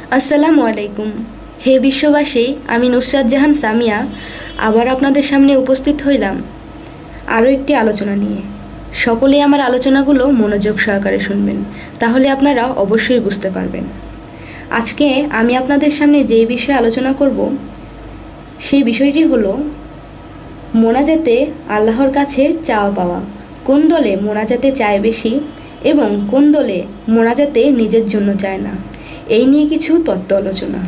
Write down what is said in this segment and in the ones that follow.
আসসালামু আলাইকুম। হে বিশ্ববাসী, আমি নুসরাত জাহান সামিয়া আবার আপনাদের সামনে উপস্থিত হইলাম আরও একটি আলোচনা নিয়ে। সকলেই আমার আলোচনাগুলো মনোযোগ সহকারে শুনবেন, তাহলে আপনারা অবশ্যই বুঝতে পারবেন। আজকে আমি আপনাদের সামনে যেই বিষয়ে আলোচনা করব সেই বিষয়টি হলো মোনাজাতে আল্লাহর কাছে চাওয়া পাওয়া। কোন দলে মোনাজাতে চায় বেশি এবং কোন দলে মোনাজাতে নিজের জন্য চায় না, এই নিয়ে কিছু তত্ত্ব আলোচনা।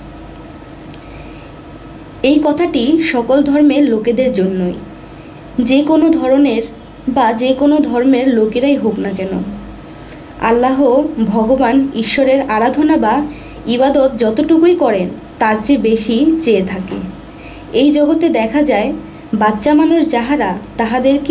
এই কথাটি সকল ধর্মের লোকেদের জন্যই, যে কোনো ধরনের বা যে কোনো ধর্মের লোকেরাই হোক না কেন। আল্লাহ ভগবান ঈশ্বরের আরাধনা বা ইবাদত যতটুকুই করেন তার চেয়ে বেশি চেয়ে থাকে। এই জগতে দেখা যায় বাচ্চা মানুষ যাহারা তাহাদেরকে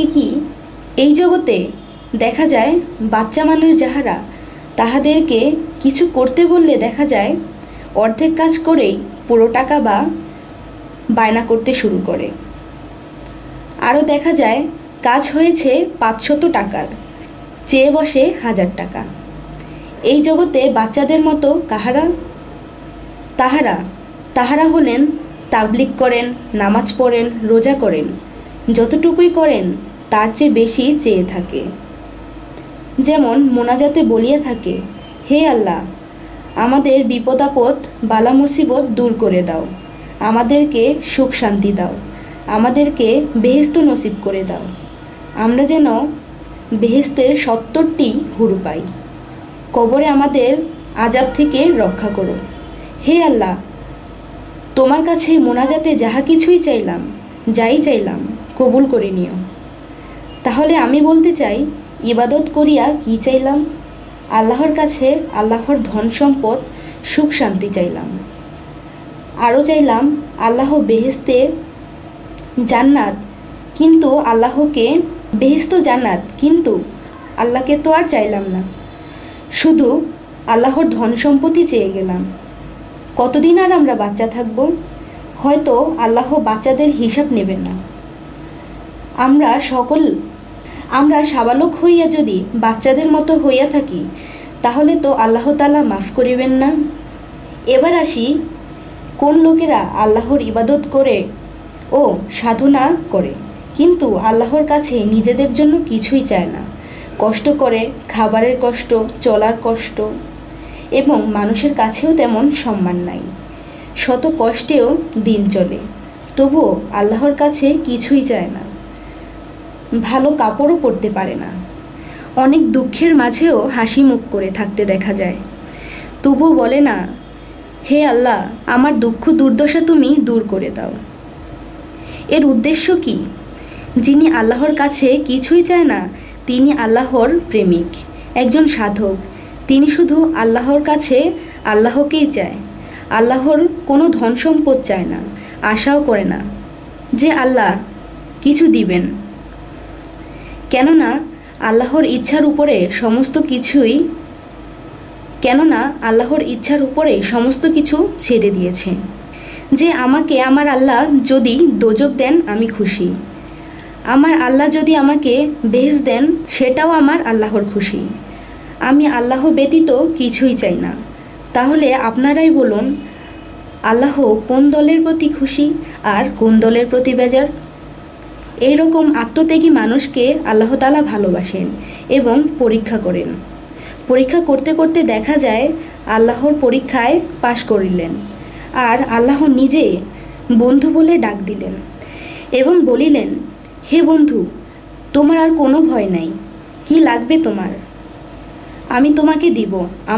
তাহাদেরকে কিছু করতে বললে দেখা যায় অর্ধেক কাজ করেই পুরো টাকা বা বায়না করতে শুরু করে। আরও দেখা যায় কাজ হয়েছে 500 টাকার, চেয়ে বসে 1000 টাকা। এই জগতে বাচ্চাদের মতো তাহারা হলেন তাবলিগ করেন, নামাজ পড়েন, রোজা করেন, যতটুকুই করেন তার চেয়ে বেশি চেয়ে থাকে। যেমন মোনাজাতে বলিয়া থাকে, হে আল্লাহ, আমাদের বিপদ আপদ বালা মুসিবত দূর করে দাও, আমাদেরকে সুখ শান্তি দাও, আমাদেরকে বেহেশত নসিব করে দাও, আমরা যেন বেহেশতের 70টি হুর পাই, কবরে আমাদের আযাব থেকে রক্ষা করো। হে আল্লাহ, তোমার কাছে মোনাজাতে যাহা কিছুই যাই চাইলাম কবুল করে নিও। তাহলে আমি বলতে চাই, ইবাদত করিয়া কি চাইলাম? আল্লাহর কাছে আল্লাহর ধন সম্পদ সুখ শান্তি চাইলাম। আরও চাইলাম আল্লাহ বেহেশতে জান্নাত, কিন্তু আল্লাহকে তো আর চাইলাম না, শুধু আল্লাহর ধন সম্পত্তি চেয়ে গেলাম। কতদিন আর আমরা বাচ্চা থাকব? হয়তো আল্লাহ বাচ্চাদের হিসাব নেবেন না। আমরা সাবালক হইয়া যদি বাচ্চাদের মতো হইয়া থাকি, তাহলে তো আল্লাহ তাআলা মাফ করিবেন না। এবার আসি, কোন লোকেরা আল্লাহর ইবাদত করে ও সাধনা করে কিন্তু আল্লাহর কাছে নিজেদের জন্য কিছুই চায় না, কষ্ট করে, খাবারের কষ্ট, চলার কষ্ট, এবং মানুষের কাছেও তেমন সম্মান নাই, শত কষ্টেও দিন চলে, তবুও আল্লাহর কাছে কিছুই চায় না, ভালো কাপড়ও পরতে পারে না, অনেক দুঃখের মাঝেও হাসি মুখ করে থাকতে দেখা যায়, তবুও বলে না, হে আল্লাহ, আমার দুঃখ দুর্দশা তুমি দূর করে দাও। এর উদ্দেশ্য কি? যিনি আল্লাহর কাছে কিছুই চায় না তিনি আল্লাহর প্রেমিক, একজন সাধক। তিনি শুধু আল্লাহর কাছে আল্লাহকেই চায়, আল্লাহর কোনো ধন সম্পদ চায় না, আশাও করে না যে আল্লাহ কিছু দিবেন, কেননা আল্লাহর ইচ্ছার উপরে সমস্ত কিছু ছেড়ে দিয়েছে। যে আমাকে আমার আল্লাহ যদি দোজখ দেন আমি খুশি, আমার আল্লাহ যদি আমাকে বেহেশত দেন সেটাও আমার আল্লাহর খুশি, আমি আল্লাহ ব্যতীত কিছুই চাই না। তাহলে আপনারাই বলুন, আল্লাহ কোন দলের প্রতি খুশি আর কোন দলের প্রতি বেজার? এইরকম আত্মত্যাগী মানুষকে আল্লাহ তাআলা ভালোবাসেন এবং পরীক্ষা করেন। পরীক্ষা করতে করতে দেখা যায় আল্লাহর পরীক্ষায় পাশ করিলেন, আর আল্লাহ নিজে বন্ধু বলে ডাক দিলেন এবং বলিলেন, হে বন্ধু, তোমার আর কোনো ভয় নাই, কি লাগবে তোমার? আমি তোমাকে দিব।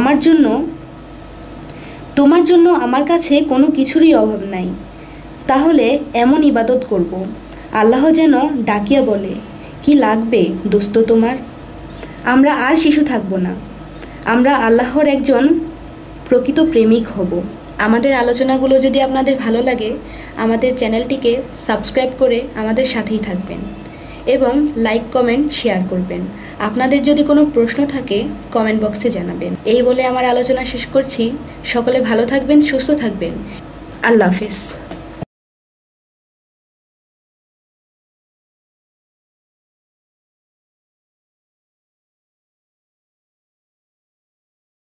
তোমার জন্য আমার কাছে কোনো কিছুরই অভাব নাই। তাহলে এমন ইবাদত করব, আল্লাহ যেন ডাকিয়া বলে, কি লাগবে দোস্ত তোমার? আমরা আর শিশু থাকব না, আমরা আল্লাহর একজন প্রকৃত প্রেমিক হব। আমাদের আলোচনাগুলো যদি আপনাদের ভালো লাগে, আমাদের চ্যানেলটিকে সাবস্ক্রাইব করে আমাদের সাথেই থাকবেন এবং লাইক, কমেন্ট, শেয়ার করবেন। আপনাদের যদি কোনো প্রশ্ন থাকে কমেন্ট বক্সে জানাবেন। এই বলে আমার আলোচনা শেষ করছি। সকলে ভালো থাকবেন, সুস্থ থাকবেন। আল্লাহ হাফেজ।